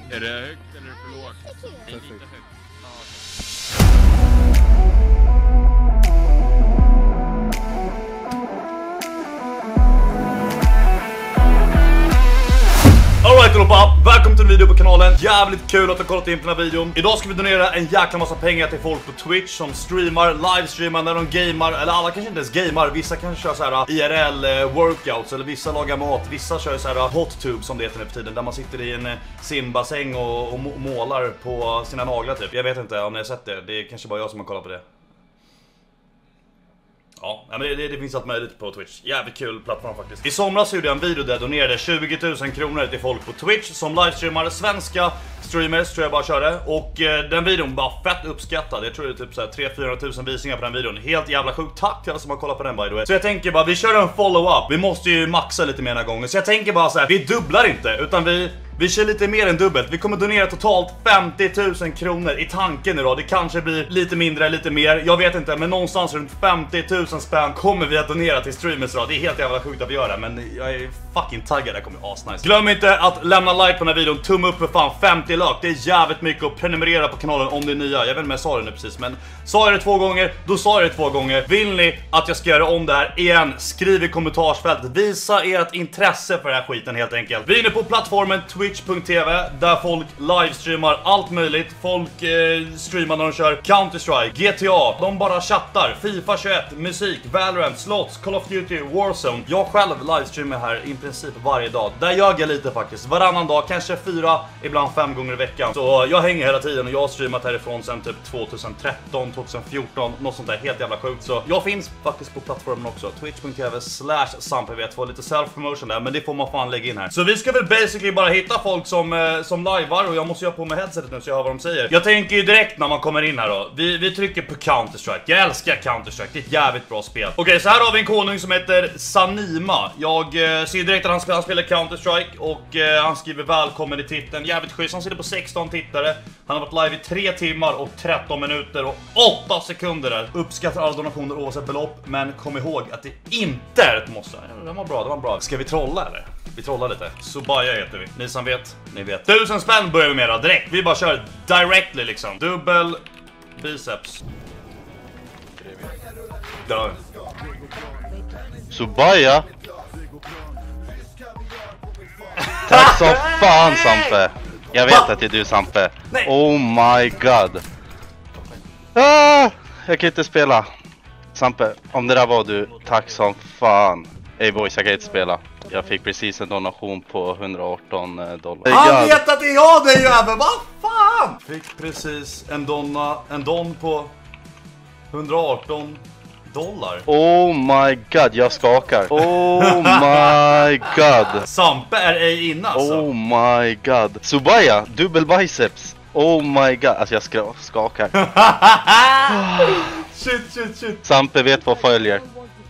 Är det högt eller för lågt? Det är lite högt. Alright allihopa, välkommen till en video på kanalen. Jävligt kul att du har kollat in på den här videon. Idag ska vi donera en jäkla massa pengar till folk på Twitch som streamar, livestreamar när de gamar. Eller alla kanske inte ens gamar, vissa kanske kör så här IRL workouts. Eller vissa lagar mat, vissa kör så här hot tube som det heter nu för tiden. Där man sitter i en simbassäng och målar på sina naglar typ. Jag vet inte om ni har sett det, det är kanske bara jag som har kollat på det. Ja, men det finns allt möjligt på Twitch. Jävligt kul plattform faktiskt. I somras gjorde jag en video där jag donerade 20 000 kronor till folk på Twitch som livestreamare. Svenska streamers tror jag bara körde. Och den videon var fett uppskattad. Jag tror det är typ 300-400 000 visningar på den videon. Helt jävla sjukt. Tack till alla som har kollat på den by the way. Så jag tänker bara, vi kör en follow-up. Vi måste ju maxa lite mer gånger. Så jag tänker bara så här, vi dubblar inte. Utan vi kör lite mer än dubbelt. Vi kommer donera totalt 50 000 kronor i tanken idag. Det kanske blir lite mindre, lite mer. Jag vet inte, men någonstans runt 50 000 spänn kommer vi att donera till streamers idag. Det är helt jävla sjukt att vi gör det, men jag är fucking taggad. Det kommer asnice. Glöm inte att lämna like på den här videon. Tumme upp för fan 50 lök. Det är jävligt mycket att prenumerera på kanalen om det är nya. Jag vet inte om jag sa det nu precis, men sa jag det 2 gånger, då sa jag det 2 gånger. Vill ni att jag ska göra om det här igen, skriv i kommentarsfältet. Visa ert intresse för den här skiten helt enkelt. Vi är inne på plattformen twitch.tv där folk livestreamar allt möjligt. Folk streamar när de kör Counter-Strike, GTA, de bara chattar, FIFA 21, musik, Valorant, slots, Call of Duty, Warzone. Jag själv livestreamar här i princip varje dag. Där gör jag lite faktiskt, varannan dag, kanske 4, ibland 5 gånger i veckan. Så jag hänger hela tiden och jag har streamat härifrån sen typ 2013, 2014, något sånt där helt jävla sjukt. Så jag finns faktiskt på plattformen också, twitch.tv/sampevet. Får lite self-promotion där, men det får man fan lägga in här. Så vi ska väl basically bara hitta folk som livear, och jag måste göra på med headsetet nu så jag hör vad de säger. Jag tänker ju direkt när man kommer in här då. Vi trycker på Counter-Strike. Jag älskar Counter-Strike, det är ett jävligt bra spel. Okej, så här har vi en konung som heter Sanima. Jag ser direkt att han spelar Counter-Strike och han skriver välkommen i titeln. Jävligt schysst, han sitter på 16 tittare. Han har varit live i 3 timmar och 13 minuter och 8 sekunder där. Uppskattar alla donationer oavsett belopp, men kom ihåg att det inte är ett måste. Det var bra. Ska vi trolla eller? Vi trollar lite. Subaya heter vi. Ni som vet, ni vet. 1000 spänn börjar vi med då, direkt. Vi bara kör directly liksom. Dubbel biceps. Där. Subaya. Tack så fan Sampe. Jag vet att det är du Sampe. Nej. Oh my god. Jag kan inte spela. Sampe, om det där var du, tack som fan. Ey boys, jag kan inte spela. Jag fick precis en donation på $118. Han vet att det är jag, det jävel, vad fan! Fick precis en don på $118. Oh my god, jag skakar. Oh my god. Sampe är ej inne alltså. Oh my god. Subaya, dubbel biceps. Oh my god, alltså jag skakar. Shit. Sampe vet vad följer.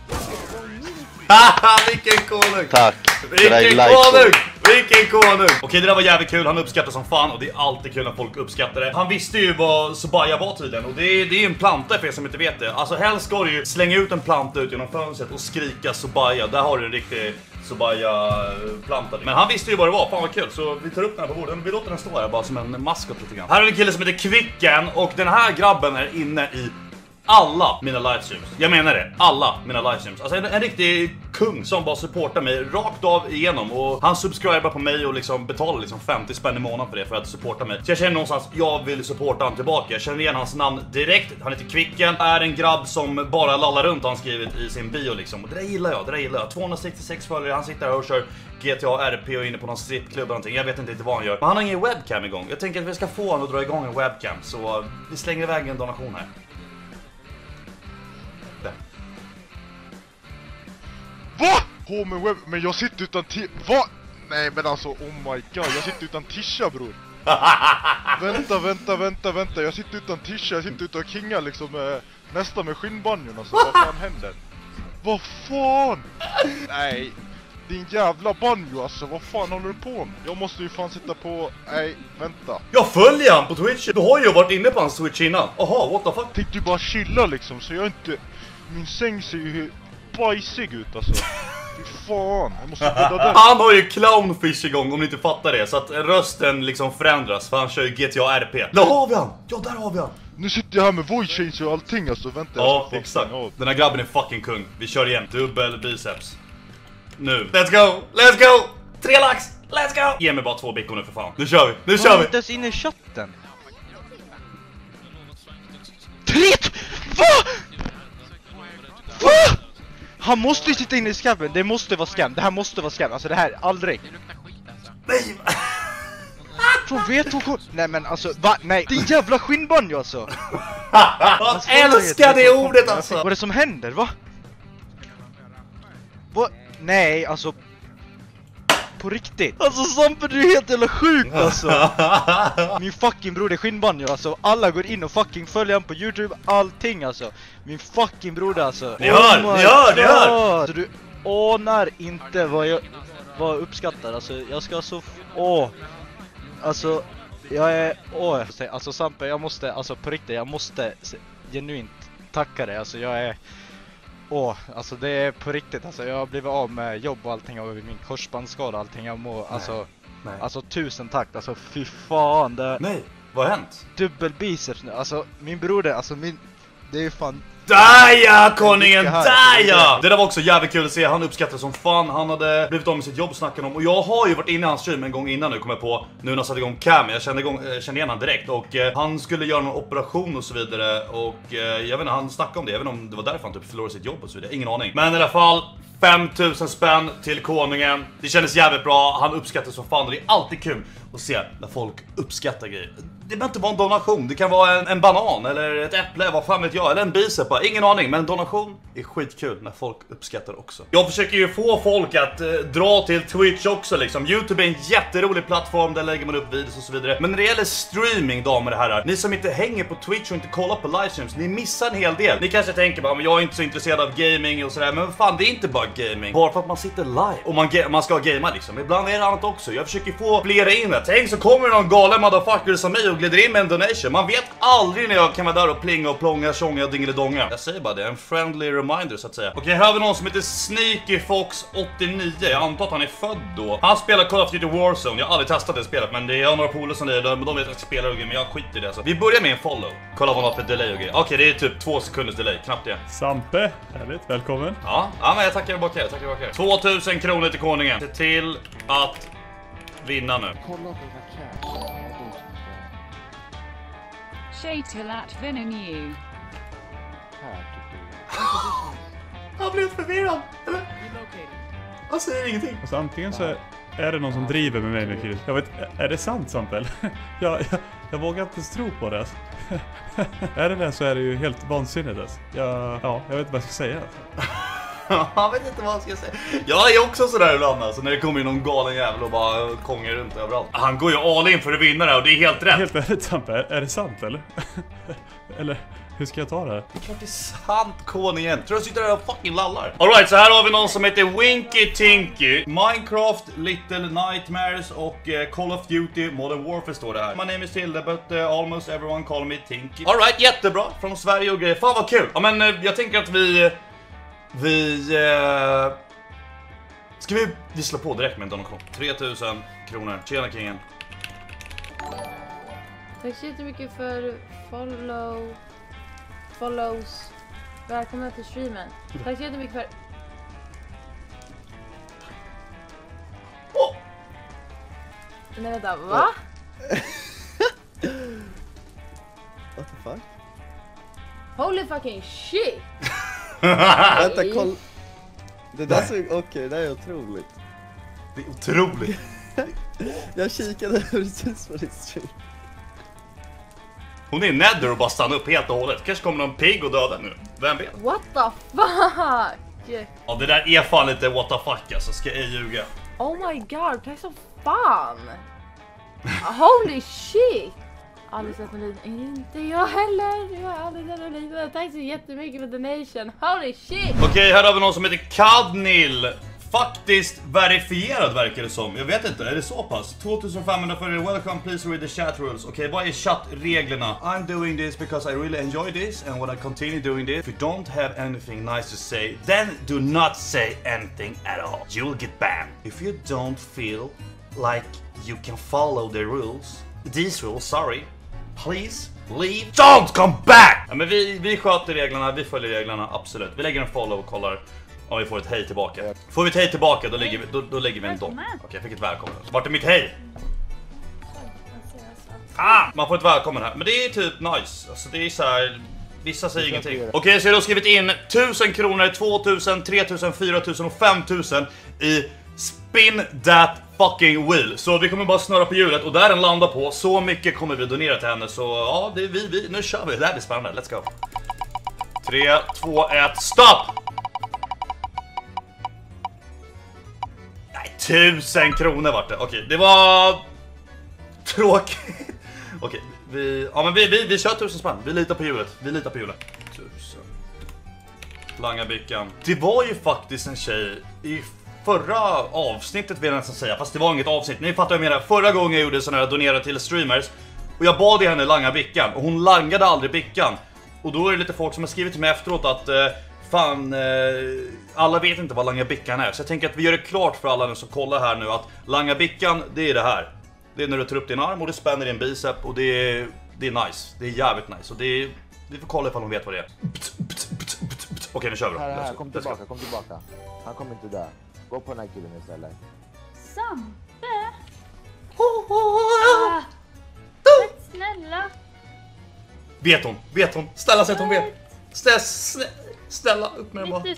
Vilken konung. Tack. Vilken konung. Okej, det där var jävligt kul, han uppskattar som fan. Och det är alltid kul när folk uppskattar det. Han visste ju vad Subaya var tydligen. Och det är en planta för er som inte vet det. Alltså helst ska du ju slänga ut en planta ut genom fönstret och skrika Subaya. Där har du en riktig Subaya-planta. Men han visste ju vad det var, fan vad kul. Så vi tar upp den här på bordet, vi låter den stå här bara som en maskot lite grann. Här har vi en kille som heter Kvicken. Och den här grabben är inne i alla mina livestreams. Jag menar det, alla mina livestreams. Alltså en riktig kung som bara supportar mig rakt av igenom. Och han subscriber på mig och liksom betalar liksom 50 spänn i månaden för det, för att supporta mig. Så jag känner någonstans, jag vill supporta han tillbaka. Jag känner igen hans namn direkt. Han heter Kvicken, är en grabb som bara lallar runt, han skrivit i sin bio liksom. Och det där gillar jag, 266 följare, han sitter här och kör GTA RP och inne på någon strippklubb eller någonting. Jag vet inte vad han gör. Men han har ingen webcam igång. Jag tänker att vi ska få honom att dra igång en webcam. Så vi slänger iväg en donation här. Va? På med webb, men jag sitter utan va? Nej men alltså, oh my god, jag sitter utan tisha bror. Vänta, jag sitter utan tisha, jag sitter utan kinga liksom nästan med skinnbanjon alltså, vad fan händer? Vad fan? Nej, din jävla banjo alltså, vad fan håller du på med? Jag måste ju fan sitta på, nej, vänta. Jag följer han på Twitch, du har ju varit inne på hans Twitch innan. Aha, what the fuck? Tänkte ju bara chilla liksom, så jag inte, min säng ser ju bajsig ut alltså. Fy fan, jag måste döda den. Han har ju clownfish igång om ni inte fattar det. Så att rösten liksom förändras. För han kör ju GTA RP. Där har vi han! Ja, där har vi han! Nu sitter jag här med voice change och allting alltså, vänta. Ja, jag ska exakt. av. Den här grabben är fucking kung. Vi kör igen. Dubbel biceps. Nu. Let's go! Let's go! 3 lax! Let's go! Ge mig bara 2 bickor nu för fan. Nu kör vi! Nu kör vi! Inte ens in i chatten. 3! Va? Va? Han måste ju sitta inne i scammen. Det måste vara scam. Det här måste vara scam. Alltså det här, aldrig. Nej! Från VTK. Nej men alltså, va? Nej. Din jävla skinnbanjo alltså. Jag älskar det ordet alltså! Vad är det som händer, va? Vad? Nej, alltså. På riktigt. Alltså Sampe, du är helt jävla sjuk alltså. Min fucking bror är skinnbanjo alltså. Alla går in och fucking följer han på YouTube. Allting alltså. Min fucking broder alltså. Ni hör! Alltså, du anar inte vad jag uppskattar. Alltså jag ska så... Alltså jag är... Alltså Sampe, jag måste... Alltså på riktigt, jag måste genuint tacka dig. Alltså jag är... alltså det är på riktigt alltså, jag har blivit av med jobb och allting och min korsbandsskada och allting, jag må, alltså 1000 tack, alltså fy fan det... Nej, vad har hänt? Dubbel biceps nu, alltså min broder, alltså det är ju fan... Där ja, konungen, där ja! Det där var också jävligt kul att se, han uppskattade som fan. Han hade blivit av med sitt jobb, snackade om. Och jag har ju varit inne i hans stream en gång innan nu, kom jag på. Nu när jag satte igång cam, jag kände igen han direkt. Och han skulle göra någon operation och så vidare. Och jag vet inte, han snackade om det. Jag vet inte om det var därför han typ förlorade sitt jobb och så vidare, ingen aning. Men i alla fall, 5000 spänn till konungen. Det kändes jävligt bra, han uppskattade som fan. Och det är alltid kul att se när folk uppskattar grejer. Det behöver inte vara en donation, det kan vara en banan eller ett äpple, vad fan vet jag, eller en bicepa, ingen aning. Men donation är skitkul när folk uppskattar också. Jag försöker ju få folk att dra till Twitch också liksom. YouTube är en jätterolig plattform, där lägger man upp videos och så vidare. Men när det gäller streaming, damer och herrar, ni som inte hänger på Twitch och inte kollar på livestreams, ni missar en hel del. Ni kanske tänker bara, men jag är inte så intresserad av gaming och sådär. Men fan, det är inte bara gaming, bara för att man sitter live och man ska gamea liksom. Ibland är det annat också. Jag försöker få flera in det. Tänk så kommer det någon galen motherfucker som mig och glider in med en donation. Man vet aldrig när jag kan vara där och plinga och plånga, tjonga och dingelidonga. Jag säger bara det, en friendly reminder så att säga. Okej, här har vi någon som heter Sneaky Fox 89. Jag antar att han är född då. Han spelar Call of Duty Warzone. Jag har aldrig testat det spelet, men det är några polare som det är, men de vet att jag spelar och grejer, men jag skiter i det alltså. Vi börjar med en follow. Kolla vad han har för delay och grejer. Okej, det är typ 2 sekunders delay, knappt det. Sampe, härligt, välkommen. Ja, men jag tackar bak här, 2000 kronor till konungen. Se till att vinna nu. Shaytalat Vinnew. Han blev förvirrad, eller? Han säger ingenting. Alltså antingen så är det någon som driver med mig nu, Kiris. Jag vet, är det sant Sampe? Jag vågar inte tro på det. Alltså. Är det det så är det ju helt vansinnigt. Alltså. Jag vet inte vad jag ska säga. Jag vet inte vad jag ska säga. Jag är också sådär ibland alltså, när det kommer in någon galen jävel och bara kongar runt överallt. Han går ju all in för att vinna det och det är helt rätt. Helt ärligt Sampe, är det sant eller? Eller hur ska jag ta det här? Det är klart det är sant, konungen. Tror du sitter där och fucking lallar? Alright, så här har vi någon som heter Winky Tinky. Minecraft, Little Nightmares och Call of Duty Modern Warfare står det här. My name is Tilde, but almost everyone call me Tinky. Alright, jättebra. Från Sverige och grejer. Fan vad kul. Ja men jag tänker att vi ska vi slå på direkt med en donation. 3000 kronor. Tjena kingen. Tack så jättemycket för follows. Välkomna till streamen. Tack så jättemycket för... Nej vänta, va? What the fuck? Holy fucking shit! Vänta, kolla. Det där såg... Okej, det är otroligt. Det är otroligt. Jag kikade precis på ditt stream. Hon är nether och bara stannar upp helt och hållet. Kanske kommer någon pig och döda nu. Vem vet? What the fuck? Ja, det där är fan lite what the fuck alltså, ska jag ljuga. Oh my god, tack så fan! Holy shit! Aldrig sett en liten, inte jag heller. Jag har aldrig sett en liten. Tack så jättemycket för donation. Holy shit! Okej, här har vi någon som heter Kadnil faktiskt verifierad verkar det som. Jag vet inte, är det så pass? 2500 för welcome, please read the chat rules. Okej, vad är chattreglerna? I'm doing this because I really enjoy this and when I continue doing this, if you don't have anything nice to say, then do not say anything at all. You'll get banned. If you don't feel like you can follow the rules, these rules, sorry, please leave. Don't come back! Ja, men vi sköter reglerna, vi följer reglerna, absolut. Vi lägger en follow och kollar om vi får ett hej tillbaka. Får vi ett hej tillbaka, då lägger vi en dom. Okej, jag fick ett välkommen. Vart är mitt hej? Man får ett välkommen här. Men det är typ nice. Alltså det är så här. Vissa säger ingenting. Okej, så jag har skrivit in 1000 kronor, 2000, 3000, 4000 och 5000 i spin that fucking wheel. Så vi kommer bara snurra på hjulet och där den landar på, så mycket kommer vi donera till henne. Så ja, det är vi. Nu kör vi. Det här blir spännande. Let's go. 3, 2, 1, stopp! 1000 kronor vart det. Okej, det var tråkigt. Okej, vi kör 1000 spänn. Vi litar på hjulet. 1000. Langabickan. Det var ju faktiskt en tjej i förra avsnittet, vill jag nästan säga. Fast det var inget avsnitt. Ni fattar vad jag menar. Förra gången jag gjorde sån här donera till streamers och jag bad henne langa bickan och hon langade aldrig bickan. Och då är det lite folk som har skrivit till mig efteråt att fan, alla vet inte vad langa bickan är. Så jag tänker att vi gör det klart för alla som kollar här nu att langa bickan, det är det här. Det är när du tar upp din arm och du spänner din bicep och det är nice. Det är jävligt nice och vi får kolla ifall hon vet vad det är. Okej, nu kör vi då. Här, kom tillbaka. Han kommer inte där. Gå på den här killen istället. Sampe? Snälla. Vet hon? Snälla, säg att hon vet. Snälla, upp med den bara.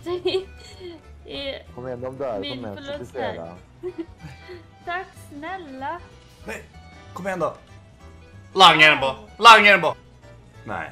Kom igen, de dör. Kom igen, tack snälla. Nej, kom igen då. Langa den bara. Nej.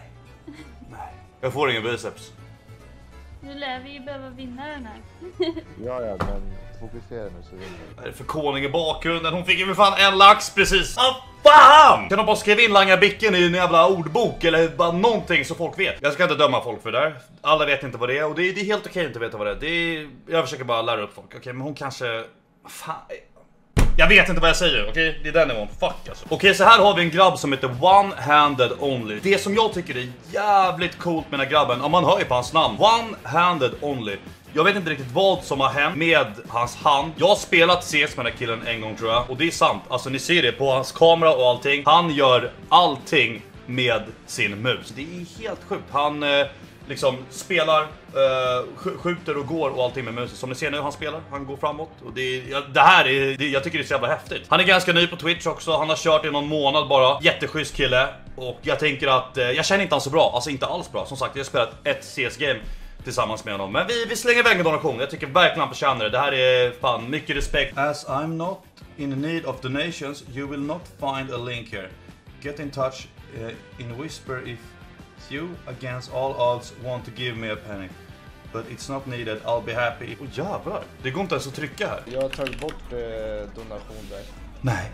Jag får ingen biceps. Nu lär vi ju behöva vinna den här. Ja, men fokusera nu så vinner vi. Vad är det för koning i bakgrunden? Hon fick ju för fan en lax precis. Fan! Kan de bara skriva in langa bicken i en jävla ordbok eller bara någonting så folk vet? Jag ska inte döma folk för det där. Alla vet inte vad det är och det är helt okej att inte veta vad det är. Jag försöker bara lära upp folk. Okej, men hon kanske... Fan... Jag vet inte vad jag säger, okej? Det är den nivån, fuck alltså. Okej, så här har vi en grabb som heter One-Handed Only. Det som jag tycker är jävligt coolt med den här grabben, om man hör ju på hans namn, One-Handed Only. Jag vet inte riktigt vad som har hänt med hans hand. Jag har spelat CS med den här killen en gång tror jag. Och det är sant, alltså ni ser det på hans kamera och allting. Han gör allting med sin mus. Det är helt sjukt. Han liksom spelar, skjuter och går och allting med musen. Som ni ser nu, han spelar, han går framåt. Och jag tycker det är så jävla häftigt. Han är ganska ny på Twitch också, han har kört i någon månad bara. Jätteschysst kille. Och jag tänker att, jag känner inte han så bra, alltså inte alls bra. Som sagt, jag har spelat ett CS-game tillsammans med honom. Men vi slänger iväg en donation. Jag tycker verkligen han förtjänar det. Det här är fan mycket respekt. As I'm not in need of donations, you will not find a link here. Get in touch in whisper if you against all odds want to give me a penny. But it's not needed, I'll be happy. Åh jävlar, det går inte ens att trycka här. Jag har tagit bort donation där. Nej.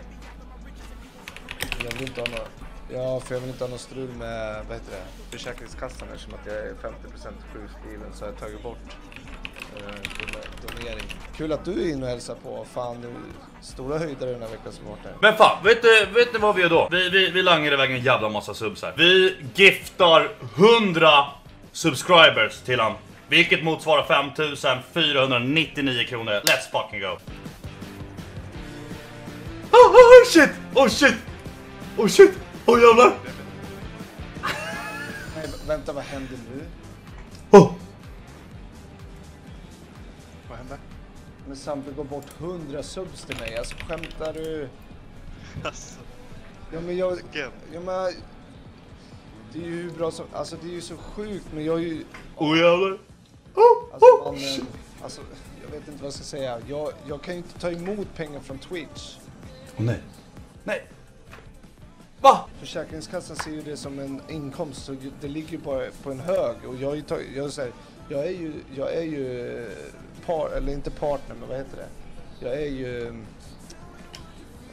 Jag vill inte ha något. Ja, för jag vill inte ha någon strul med, vad heter det, Försäkringskassan eftersom att jag är 50% sjukskriven så jag har tagit bort donering. Kul att du är inne och hälsar på, fan du stora höjdare den här veckan som varit här. Men fan, vet ni vad vi gör då? Vi langar iväg en jävla massa subs här. Vi giftar 100 subscribers till han. Vilket motsvarar 5499 kronor. Let's fucking go. Oh shit! Oh shit! Oh shit! Oh jävlar! Nej, vänta, vad händer nu? Oh. Vad hände? Men Sampe går bort 100 subs till mig, alltså skämtar du? Alltså. Ja men det är ju hur bra som, alltså det är ju så sjukt men jag är ju... Oh jävlar! Alltså jag vet inte vad jag ska säga, jag kan ju inte ta emot pengar från Twitch. Nej. Nej. Va? Försäkringskassan ser ju det som en inkomst så det ligger ju bara på en hög och jag är ju eller inte partner men vad heter det? Jag är ju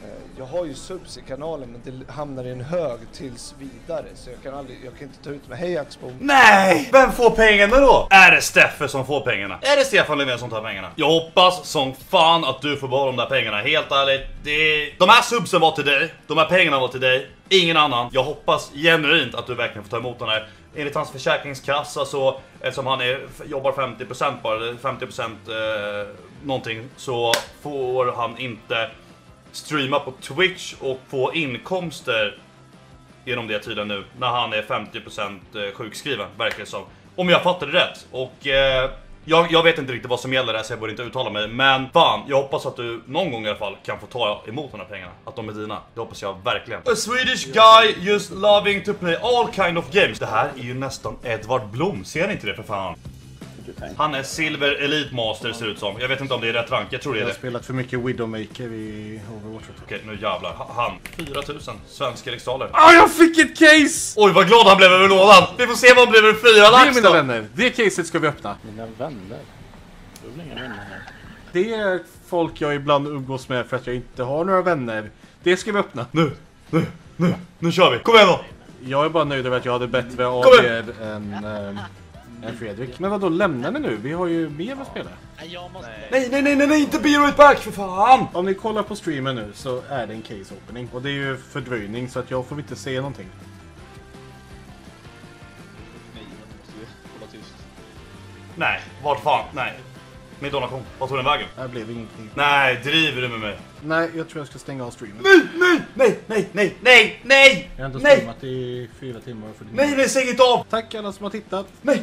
Jag har ju subs i kanalen men det hamnar i en hög tills vidare. Så jag kan inte ta ut med hej Axbo. Nej! Vem får pengarna då? Är det Steffe som får pengarna? Är det Stefan Löfven som tar pengarna? Jag hoppas som fan att du får bara de där pengarna. Helt ärligt, de här subsen var till dig. De här pengarna var till dig. Ingen annan. Jag hoppas genuint att du verkligen får ta emot den här. Enligt hans försäkringskassa så, eftersom han jobbar 50% bara, 50% någonting, så får han inte streama på Twitch och få inkomster genom det tiden nu när han är 50% sjukskriven, verkar det som. Om jag fattar det rätt. Och jag vet inte riktigt vad som gäller där, så jag borde inte uttala mig. Men fan, jag hoppas att du någon gång i alla fall kan få ta emot de här pengarna. Att de är dina, det hoppas jag verkligen. A Swedish guy just loving to play all kind of games. Det här är ju nästan Edvard Blom, ser ni inte det för fan? Han är Silver Elite Master ser ut som. Jag vet inte om det är rätt rank, jag tror det är det. Jag har spelat för mycket Widowmaker i Overwatch. Okej, nu jävlar. Han, 4000 svenska riksdaler. Jag fick ett case! Oj, vad glad han blev över lådan. Vi får se vad han blev över 4 lax då. Det är mina vänner, det caset ska vi öppna. Mina vänner? Det är inga vänner här. Det är folk jag ibland umgås med för att jag inte har några vänner. Det ska vi öppna. Nu kör vi. Kom igen då. Jag är bara nöjd över att jag hade bättre ADR än Fredrik. Men vad då lämnar ni nu? Vi har ju mer att spela. Nej, inte be right back för fan. Om ni kollar på streamen nu så är det en case opening. Och det är ju fördröjning så att jag får inte se någonting. Nej, vart fan? Nej. Min donation, vad tog den vägen? Det blev ingenting. Nej, driver du med mig? Nej, jag tror jag ska stänga av streamen. Nej! Jag har inte streamat i 4 timmar för din. Nej, säg inte av! Tack alla som har tittat. Nej!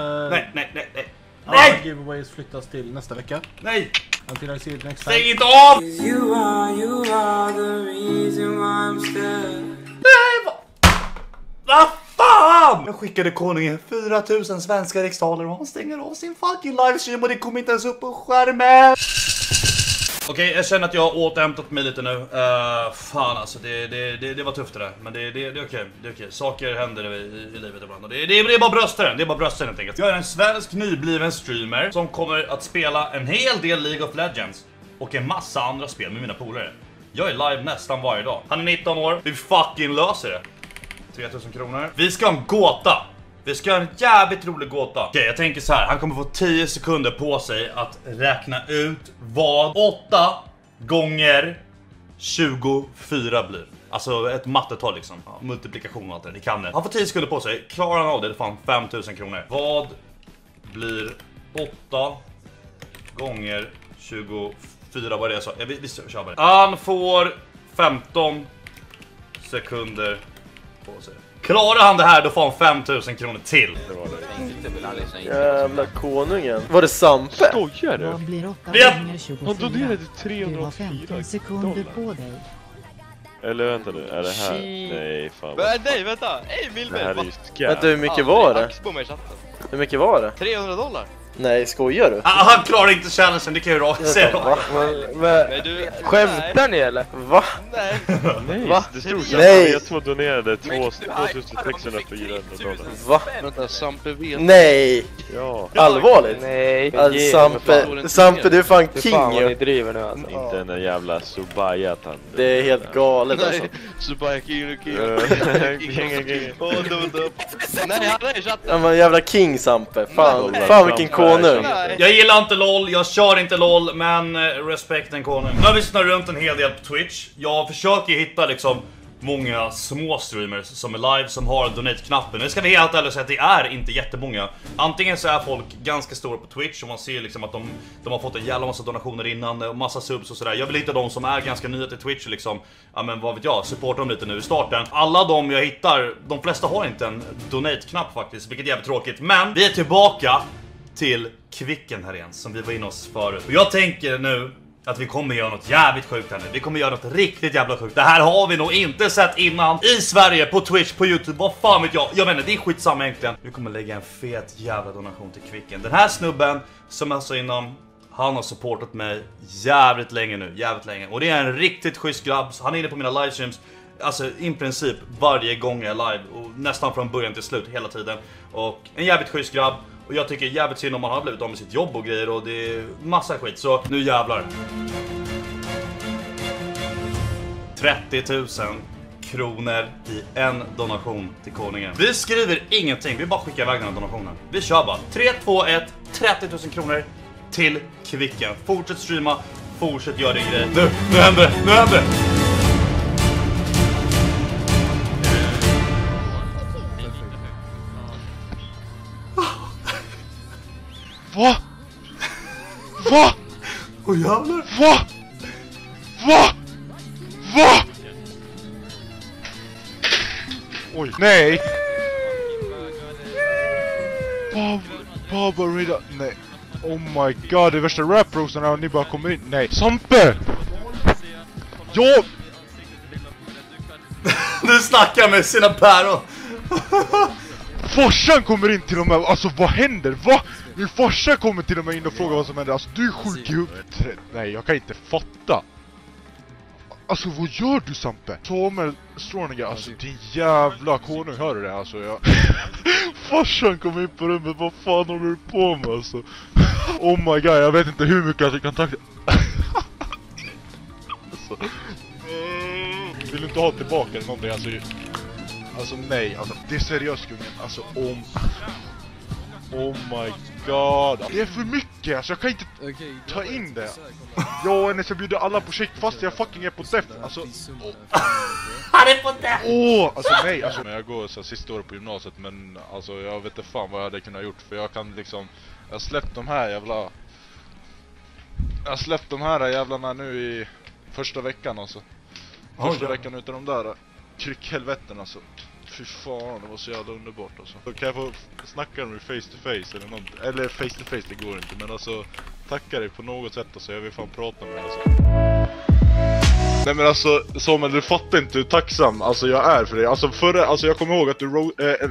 Alla giveaways flyttas till nästa vecka. Nej! Until I see you next time. Säg inte av! You are the reason why I'm still. Nej, vad fan! Jag skickade konungen 4000 svenska riksdaler och han stänger av sin fucking livestream och det kommer inte ens upp på skärmen. Okej, jag känner att jag har återhämtat mig lite nu. Fan alltså, det var tufft det där. Men det är okej, det är okej. Saker händer i livet ibland. Och det är bara brösten, det är bara brösten helt enkelt. Jag är en svensk nybliven streamer som kommer att spela en hel del League of Legends och en massa andra spel med mina polare. Jag är live nästan varje dag. Han är 19 år, vi fucking löser det. 3000 kronor. Vi ska ha en gåta. Vi ska ha en jävligt rolig gåta. Okej, jag tänker så här. Han kommer få 10 sekunder på sig att räkna ut vad 8 gånger 24 blir. Alltså ett mattetal liksom. Ja, multiplikation och allt det. Ni kan det. Han får 10 sekunder på sig. Klarar han av det, det får han 5000 kronor. Vad blir 8 gånger 24? Vad är det jag sa? Vi kör bara. Han får 15 sekunder på sig. Klarar han det här då får han 5000 kronor till. Jävla konungen. Var det Sampe? Skojar du? Vad blir 8 gånger 24? Han donerade 304 Du har 15 sekunder på dig. Eller vänta nu, är det här? Nej, fan. Nej, vänta. Hej, Milber. Det här är ju scam. Vänta, hur mycket var det? Hur mycket var det? $300. Nej, skojar du? Han klarar inte challengen, det kan ju rakt säga. Men skämtar ni eller? Va? Nej. Va? Det stod så Nej. att jag donerade $2604. Va? Vänta, Sampe vet. Nej. Ja. Allvarligt? Nej. Alltså, Sampe, du är fan king. Fan vad ni driver nu alltså. Inte en jävla Subayat. Det är helt galet alltså. Subaya king. Nej, han är i chatten. Han var en jävla king Sampe. Fan vilken konung. Jag gillar inte LOL, jag kör inte LOL, men respekten konung. Jag lyssnar runt en hel del på Twitch. Jag försöker hitta liksom många små streamers som är live som har donate-knappen. Det ska vi helt ärligt säga att det är inte jättemånga. Antingen så är folk ganska stora på Twitch och man ser liksom att de har fått en jävla massa donationer innan och massa subs och sådär. Jag vill hitta de som är ganska nya till Twitch liksom. Ja men vad vet jag, supporta dem lite nu i starten. Alla de jag hittar, de flesta har inte en donate-knapp faktiskt, vilket är jävligt tråkigt. Men vi är tillbaka till Kvicken här igen, som vi var inne oss förut. Och jag tänker nu att vi kommer göra något jävligt sjukt här nu. Vi kommer göra något riktigt jävla sjukt. Det här har vi nog inte sett innan i Sverige, på Twitch, på YouTube. Vad fan vet jag? Jag menar, det är skitsamma egentligen. Vi kommer lägga en fet jävla donation till Kvicken. Den här snubben som jag sa innan, han har supportat mig jävligt länge nu. Jävligt länge. Och det är en riktigt schysst grabb. Han är inne på mina livestreams. Alltså i princip varje gång jag är live. Och nästan från början till slut hela tiden. Och en jävligt schysst grabb. Och jag tycker jävligt synd om man har blivit av med sitt jobb och grejer. Och det är massa skit. Så nu jävlar. 30 000 kronor i en donation till konungen. Vi skriver ingenting, vi bara skickar iväg den här donationen. Vi kör bara 3, 2, 1, 30 000 kronor till Kvicken. Fortsätt streama, fortsätt göra din grej. Nu händer det, nu händer det! Va? Va? Åh jävlar! Va? Va? Va? Oj, nej! Barbarita, nej. Oh my god, det är värsta rap-rosen när ni bara kommer in. Nej, Sampe! Ja! Du snackar med sina päron! Farsan kommer in till och med, alltså vad händer? Va? Min farsa kommer till och med in och frågar vad som händer. Alltså du är sjuk i huvudet. Nej, jag kan inte fatta. Alltså vad gör du, Sampe? Samuel Stråniga, alltså din jävla konung, hör du det? Alltså jag... Farsan kom in på rummet, vad fan håller du på med alltså? Oh my god, jag vet inte hur mycket jag kan tacka. Alltså, vill du inte ha tillbaka eller någonting? Alltså nej, alltså det är seriöst kungen. Alltså oh my god. Det är för mycket, alltså jag kan inte ta in det. Jag och hennes bjuder alla på shake fast jag fucking är på def. Alltså han är på def! Alltså nej, alltså jag går så sista året på gymnasiet, men alltså jag vet inte fan vad jag hade kunnat gjort. För jag kan liksom, jag har släppt de här jävlarna nu i första veckan alltså. Första veckan utav de där kryckhelveten alltså. Fy fan, det var så jävla underbart alltså. Så kan jag få snacka med face to face eller något? Eller face to face, det går inte. Men alltså, tacka dig på något sätt alltså. Jag vill fan prata med dig alltså. Nej men alltså, Samuel, du fattar inte hur tacksam alltså jag är för dig. Alltså alltså jag kommer ihåg att du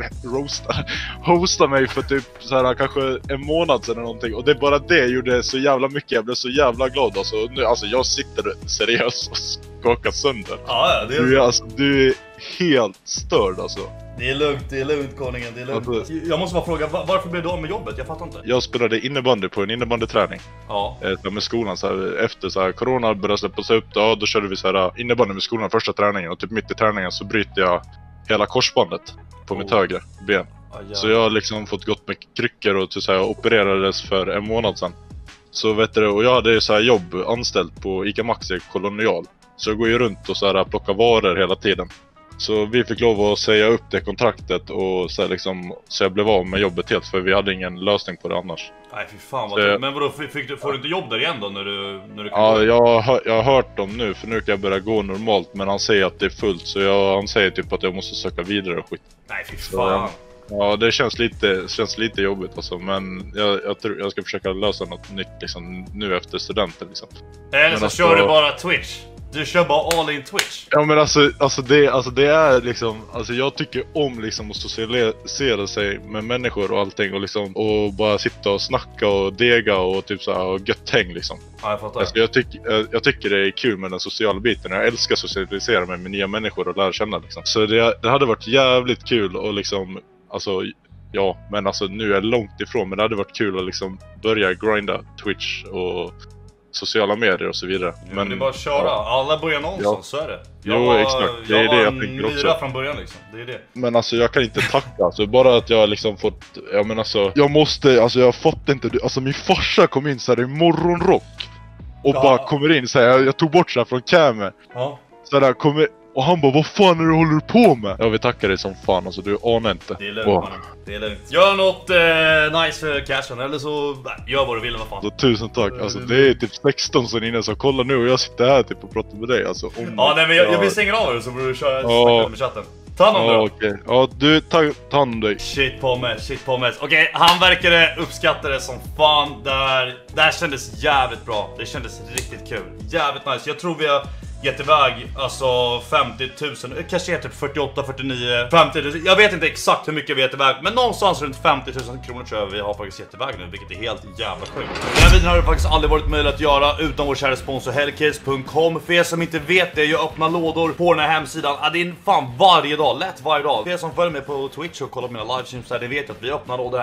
hostade mig för typ så här kanske en månad sedan eller någonting. Och det bara det gjorde så jävla mycket. Jag blev så jävla glad alltså. Nu, alltså jag sitter seriöst och skakar sönder. Ja, det är du är helt störd alltså. Det är lugnt konungen, det är lugnt. Alltså, jag måste bara fråga, varför blev du av med jobbet? Jag fattar inte. Jag spelade innebandy på en innebandyträning. Ja. Med skolan så här, efter så här, corona började släppas upp då körde vi så här innebandy med skolan första träningen. Och typ mitt i träningen så bryter jag hela korsbandet på mitt högra ben. Så jag har liksom fått gått med kryckor och så här, opererades för en månad sedan. Så vet du, och jag hade så här jobb anställt på ICA Maxi Kolonial. Så jag går ju runt och så här plockar varor hela tiden. Så vi fick lov att säga upp det kontraktet och så, här liksom, så jag blev av med jobbet helt för vi hade ingen lösning på det annars. Nej fy fan vad så, men vadå, får du inte jobb där igen då när du kan ja, jag har hört dem nu för nu kan jag börja gå normalt men han säger att det är fullt så han säger typ att jag måste söka vidare och skit. Nej fy fan. Ja, det känns lite jobbigt alltså, men jag tror jag ska försöka lösa något nytt liksom, nu efter studenten liksom. Eller så alltså, kör du bara Twitch. Du kör bara all in Twitch. Ja men alltså det är liksom, alltså jag tycker om liksom att socialisera sig med människor och allting och liksom och bara sitta och snacka och dega och typ så här och gött häng liksom. Ja, jag fattar. Alltså, jag tycker det är kul med den sociala biten. Jag älskar socialisera mig med nya människor och lära känna liksom. Så det hade varit jävligt kul och liksom alltså ja, men alltså nu är jag långt ifrån men det hade varit kul att liksom börja grinda Twitch och sociala medier och så vidare. Men det är bara att köra. Alla börjar någonstans, så är det. Exakt. Det är det jag tänker också. Från början liksom. Det är det. Men alltså jag kan inte tacka. Alltså bara att jag liksom fått, jag menar alltså, jag måste, alltså jag fattar inte, alltså min farsa kom in så här i morgonrock och bara kommer in så här, jag tog bort så här från camen. Ja. Så där kommer och han bara, vad fan är det du håller på med? Jag vill tacka dig som fan, alltså du anar inte. Det är lugnt, man. Det är lugnt. Gör något nice för cashen, eller så gör vad du vill, vad fan. Så, tusen tack, alltså det är typ 16 sen innan, så kolla nu och jag sitter här typ och pratar med dig, alltså. Ja, nej men jag vill stänga av det så får du köra med chatten. Ta hand om dig. Okej. Ja, du, ta hand om dig. Shit på mig. Okej, han verkade uppskatta det som fan. Det här kändes jävligt bra. Det kändes riktigt kul. Jävligt nice. Jag tror vi har gett iväg alltså 50 000, kanske typ 48, 49, 50 000. Jag vet inte exakt hur mycket vi har gett iväg, men någonstans runt 50 000 kronor tror jag vi har faktiskt gett iväg nu, vilket är helt jävla sjukt. Den här videon har det faktiskt aldrig varit möjligt att göra utan vår kära sponsor Hellcase.com. För er som inte vet det, jag öppnar lådor på den här hemsidan. Det är fan varje dag, lätt varje dag. För er som följer mig på Twitch och kollar på mina livestreams där, det vet att vi öppnar lådor här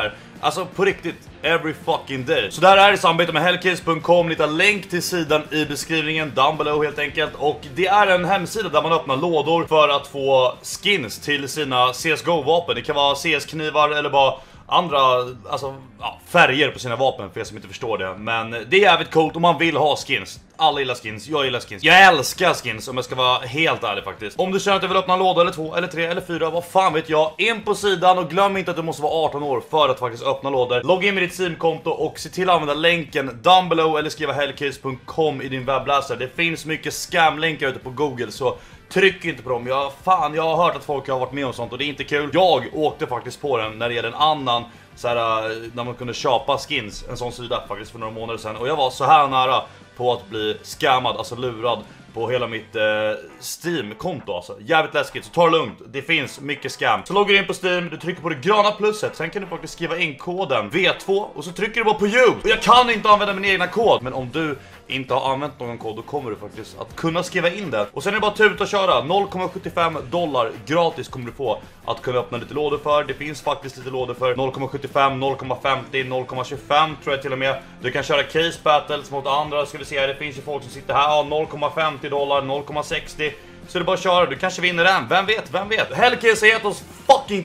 Alltså på riktigt, every fucking day. Så där är i samarbete med Hellcase.com. Ni hittar länk till sidan i beskrivningen down below helt enkelt. Och det är en hemsida där man öppnar lådor för att få skins till sina CSGO-vapen. Det kan vara CS-knivar eller bara andra, alltså, färger på sina vapen för er som inte förstår det. Men det är jävligt coolt om man vill ha skins. Alla gillar skins, jag gillar skins. Jag älskar skins om jag ska vara helt ärlig faktiskt. Om du känner att du vill öppna en låda eller 2 eller 3 eller 4, vad fan vet jag. In på sidan och glöm inte att du måste vara 18 år för att faktiskt öppna lådor. Logga in med ditt Steam-konto och se till att använda länken down below eller skriva hellcase.com i din webbläsare. Det finns mycket scam-länkar ute på Google, så tryck inte på dem. Jag har hört att folk har varit med om sånt och det är inte kul. Jag åkte faktiskt på den när det gäller en annan så här, när man kunde köpa skins, en sån sida faktiskt för några månader sedan. Och jag var så här nära på att bli scammad, alltså lurad på hela mitt Steam-konto alltså. Jävligt läskigt, så ta det lugnt. Det finns mycket scam. Så loggar du in på Steam, du trycker på det gröna plusset. Sen kan du faktiskt skriva in koden V2 och så trycker du bara på you. Och jag kan inte använda min egna kod, men om du inte har använt någon kod, då kommer du faktiskt att kunna skriva in det. Och sen är det bara tuta och köra. $0,75 gratis kommer du få att kunna öppna lite lådor för. Det finns faktiskt lite lådor för 0,75, 0,50, 0,25 tror jag till och med. Du kan köra case battles mot andra. Ska vi se här, det finns ju folk som sitter här, $0,50, 0,60. Så det är bara att köra, du kanske vinner den. Vem vet? Hellcase har gett oss fucking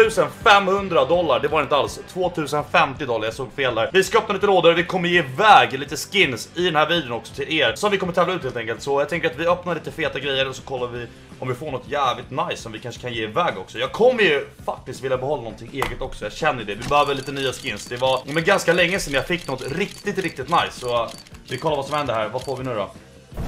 $2,500. Det var inte alls, $2,050, jag såg fel där. Vi ska öppna lite lådor, vi kommer ge iväg lite skins i den här videon också till er, som vi kommer tävla ut helt enkelt. Så jag tänker att vi öppnar lite feta grejer och så kollar vi om vi får något jävligt nice som vi kanske kan ge iväg också. Jag kommer ju faktiskt vilja behålla någonting eget också, jag känner det. Vi behöver lite nya skins. Det var men ganska länge sedan jag fick något riktigt nice. Så vi kollar vad som händer här, vad får vi nu då?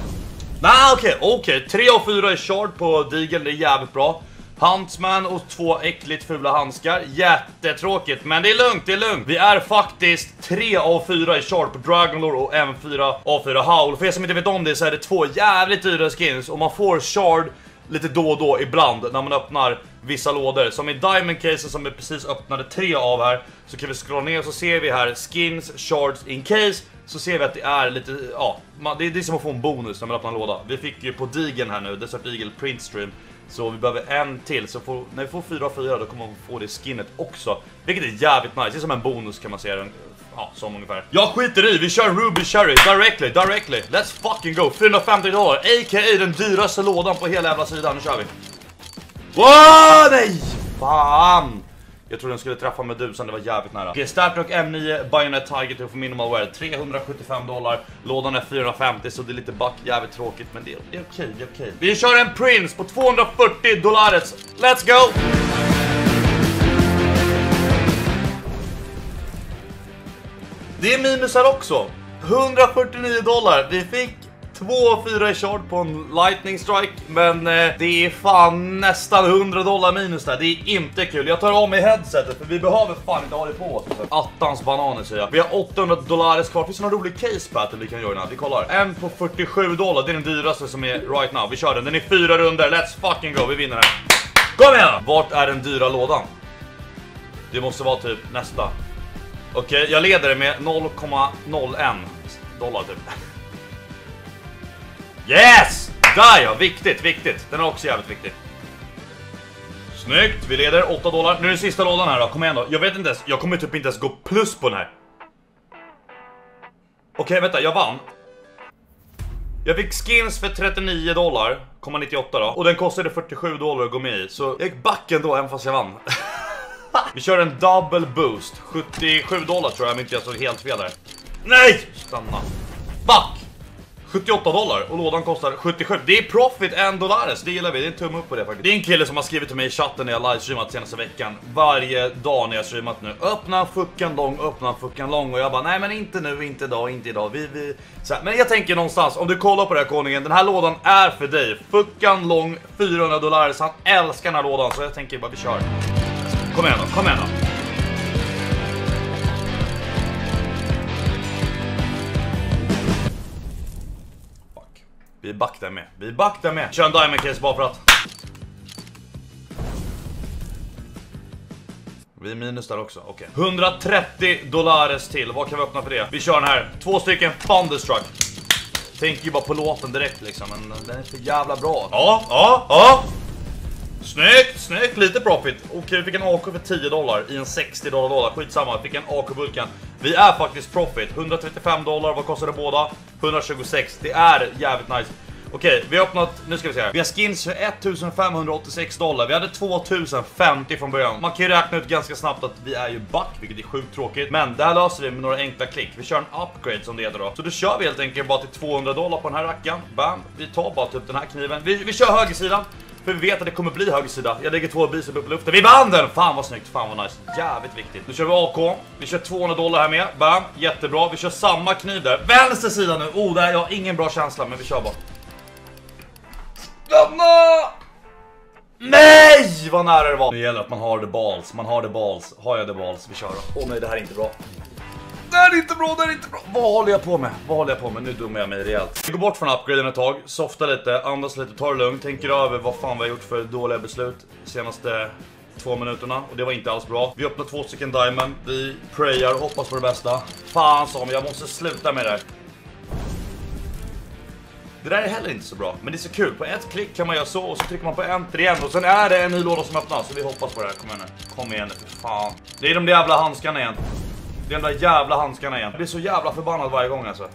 Okej. 3 av 4 är shard på Deagle, det är jävligt bra. Huntsman och 2 äckligt fula handskar. Jättetråkigt, men det är lugnt. Vi är faktiskt 3 av 4 i shard på Dragonlore och även 4 av 4 Howl. För er som inte vet om det så är det 2 jävligt dyra skins och man får shard lite då och då ibland när man öppnar vissa lådor. Som i Diamond Case som vi precis öppnade 3 av här, så kan vi scrolla ner och så ser vi här skins, shards in case. Så ser vi att det är lite, det är som att få en bonus när man öppnar en låda. Vi fick ju på Deagle här nu, Desert Eagle Print Stream. Så vi behöver en till, så när vi får 4 av 4 då kommer man få det skinnet också. Vilket är jävligt nice, det är som en bonus kan man säga den. Som ungefär. Jag skiter i, vi kör Ruby Cherry directly. Let's fucking go, $450, a.k.a. den dyraste lådan på hela jävla sidan, nu kör vi. Wow, nej! Fan! Jag tror den skulle träffa Medusan, det var jävligt nära. Okej, Startrock M9 Bayonet Tiger för minimal wear, $375. Lådan är 450, så det är lite back, jävligt tråkigt, men det är okej. Vi kör en Prince på $240. Let's go! Det är minus här också. $149. Vi fick 2-4 i short på en lightning strike, men det är fan nästan $100 minus där. Det är inte kul. Jag tar av mig headsetet för vi behöver fan inte ha det på oss. Attans bananer säger jag. Vi har $800 kvar. Finns det någon rolig case battle vi kan göra nu? Vi kollar. En på $47. Det är den dyraste som är right now. Vi kör den. Den är 4 runder. Let's fucking go. Vi vinner den. Kom igen! Vart är den dyra lådan? Det måste vara typ nästa. Okej, jag leder det med $0,01 typ. Yes! Där ja, viktigt. Den är också jävligt viktig. Snyggt, vi leder $8. Nu är det sista lådan här då, kom igen då. Jag vet inte ens, jag kommer typ inte ens gå plus på den här. Okej, vänta, jag vann. Jag fick skins för $39,98 då. Och den kostade $47 att gå med i. Så jag gick back ändå, även fast jag vann. Vi kör en double boost. $77 tror jag, men inte jag såg helt fel där. Nej! Stanna. Back! $78 och lådan kostar 77. Det är profit $1, det gillar vi, det är en tumme upp på det faktiskt. Det är en kille som har skrivit till mig i chatten när jag livestreamat senaste veckan. Varje dag när jag streamat nu. Öppna fuckan lång. Och jag bara, nej men inte nu, inte idag. Så här, men jag tänker någonstans, om du kollar på det här koningen, den här lådan är för dig. Fuckan lång, $400. Han älskar den här lådan, så jag tänker bara vi kör. Kom igen då. Vi backar med. Kör en diamond case bara för att. Vi är minus där också, okej. $130 till, vad kan vi öppna för det? Vi kör den här, 2 stycken Thunderstruck. Tänker ju bara på låten direkt liksom, men den är så jävla bra. Ja. Snyggt. snyggt, lite profit. Okej, vi fick en AK för $10 i en $60 låda. Skitsamma, vi fick en AK-bulkan. Vi är faktiskt profit. $135, vad kostar det båda? 126, det är jävligt nice. Okej, vi har öppnat, nu ska vi se här. Vi har skins för $1586. Vi hade 2050 från början. Man kan ju räkna ut ganska snabbt att vi är ju back, vilket är sjukt tråkigt. Men det här löser vi med några enkla klick. Vi kör en upgrade som det heter då. Så då kör vi helt enkelt bara till $200 på den här rackaren. Bam, vi tar bara typ den här kniven. Vi kör högersidan. För vi vet att det kommer bli högersida. Jag lägger 2 bicep upp i luften. Vi vann den! Fan vad snyggt, fan vad nice. Jävligt viktigt. Nu kör vi AK. Vi kör $200 här med. Bam, jättebra. Vi kör samma kniv där. Vänster sida nu. Oh, där jag har ingen bra känsla, men vi kör bara. Nej, vad nära det var. Nu gäller att man har the balls. Man har the balls. Har jag the balls? Vi kör då. Åh nej, det här är inte bra. Det här är inte bra, det här är inte bra. Vad håller jag på med? Vad håller jag på med? Nu dummar jag mig rejält. Vi går bort från upgraden ett tag. Softa lite, andas lite, tar det lugnt. Tänker över vad fan vi har gjort för dåliga beslut senaste 2 minuterna. Och det var inte alls bra. Vi öppnar 2 stycken diamond. Vi prayar och hoppas på det bästa. Fan som, jag måste sluta med det här. Det där är heller inte så bra, men det är så kul. På ett klick kan man göra så och så trycker man på enter igen. Och sen är det en ny låda som öppnas, så vi hoppas på det här. Kom igen nu, kom igen nu, fan. Det är de jävla handskarna igen. Det är de där jävla handskarna igen. Jag blir så jävla förbannad varje gång alltså.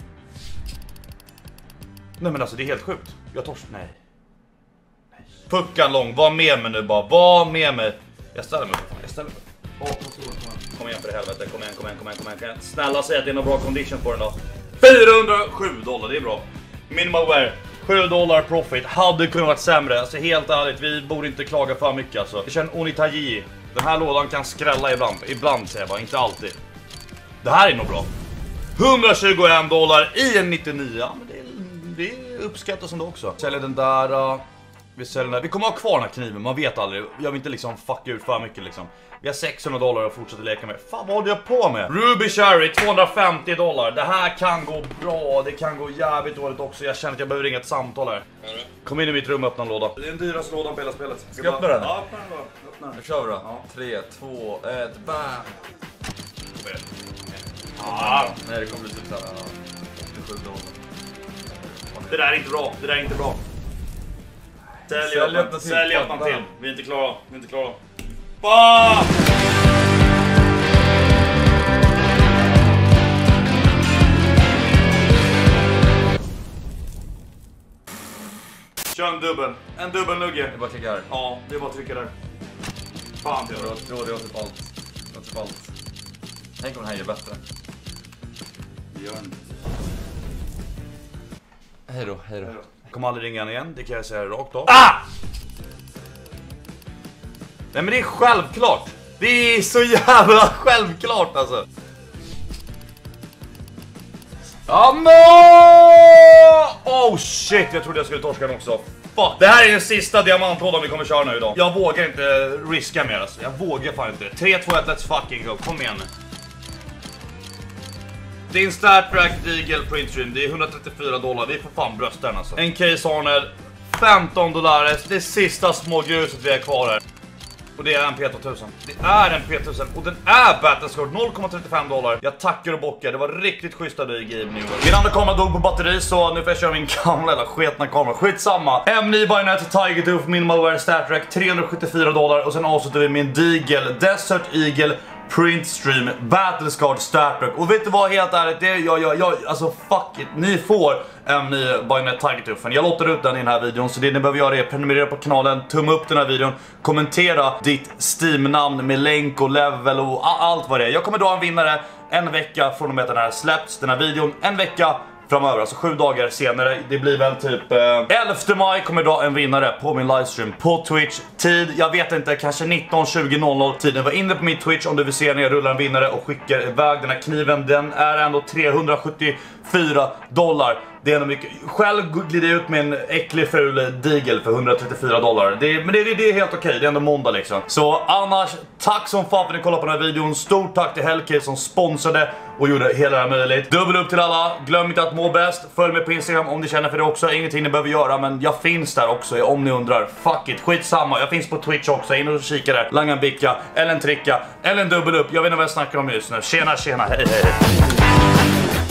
Nej men alltså det är helt sjukt. Jag torsk, nej. Puckan lång, var med mig nu bara, var med mig. Jag ställer mig upp, jag ställer mig upp. Kom igen för det helvete, kom igen. Snälla säg att det är någon bra condition på den då. $407, det är bra. Minimal wear, $7 profit. Hade kunnat vara sämre, alltså helt ärligt. Vi borde inte klaga för mycket alltså. Jag känner Onitaji. Den här lådan kan skrälla ibland. Ibland säger jag bara, inte alltid. Det här är nog bra. $121 i en 99. Ja, men det är uppskattat som det också. Säljer den där. Vi säljer den där. Vi kommer ha kvar den här kniven, man vet aldrig. Jag vill inte liksom fucka ut för mycket liksom. Vi har $600 och fortsätter leka med. Fan vad håller jag på med? Ruby Cherry, $250. Det här kan gå bra, det kan gå jävligt dåligt också. Jag känner att jag behöver ringa ett samtal här. Kom in i mitt rum och öppna en låda. Det är den dyraste lådan på hela spelet. Ska jag öppna den? Ja, öppna den då. Öppna den. Nu kör vi då. Ja. 3, 2, 1, bam! Nej, det kommer bli typ såhär. Det där är inte bra, det där är inte bra. Sälj öppna till. Vi är inte klara, vi är inte klara. Bah! Kör en dubbel. En dubbelnugge. Det är bara att klicka här. Ja, det är bara att trycka där. Fan, det var typ allt. Det var typ allt. Tänk om den här gör bättre. Det gör den. Hej då, hej då. Kommer aldrig ringa igen, det kan jag säga rakt av. Ah! Nej men det är självklart. Det är så jävla självklart alltså. Oh shit, jag trodde jag skulle torska den också. Fuck. Det här är den sista diamantlådan vi kommer köra nu idag. Jag vågar inte riska mer alltså. Jag vågar fan inte. 3, 2, 1, let's fucking go. Kom igen nu. Det är en Star Trek Deagle Print Stream. Det är $134. Vi får fan brösta den alltså. En case Arnold. $15. Det är sista små gruset vi har kvar här. Och det är en P2000. Det är en P1000 och den är Battlescore $0,35. Jag tackar och bockar. Det var riktigt schysst av dig Gabe nu. Min andra kamera dog på batteri så nu får jag köra min gamla eller sketna kamera. Skitsamma. M9 Bayonet Tiger Tooth Minimal Wear Star Trek $374 och sen avslutar vi med en Deagle Desert Eagle Print Stream Battlescard Star Trek. Och vet du vad, helt ärligt, det är alltså fuck it. Ni får M9 Bayonet Tiger Tooth. Jag låter ut den i den här videon, så det ni behöver göra är prenumerera på kanalen, tumma upp den här videon, kommentera ditt Steam-namn med länk och level och allt vad det är. Jag kommer dra en vinnare en vecka från och med att den här släpps, den här videon, en vecka framöver, alltså 7 dagar senare. Det blir väl typ 11 maj kommer jag dra en vinnare på min livestream på Twitch. Tid, jag vet inte, kanske 19:20 tiden. Var inne på min Twitch om du vill se när jag rullar en vinnare och skickar iväg den här kniven. Den är ändå $374. Det är ändå mycket. Själv glider jag ut med en äcklig ful Deagle för $134. Men det är helt okej, det är ändå måndag liksom. Så annars, tack som fan för att ni kollade på den här videon. Stort tack till Hellcase som sponsrade och gjorde hela det här möjligt. Dubbel upp till alla, glöm inte att må bäst. Följ mig på Instagram om ni känner för det också. Ingenting ni behöver göra, men jag finns där också om ni undrar. Fuck it, skitsamma. Jag finns på Twitch också, in och kika där. Langa en bicka, eller en tricka, eller en dubbel upp. Jag vet inte vad jag snackar om just nu. Tjena, hej.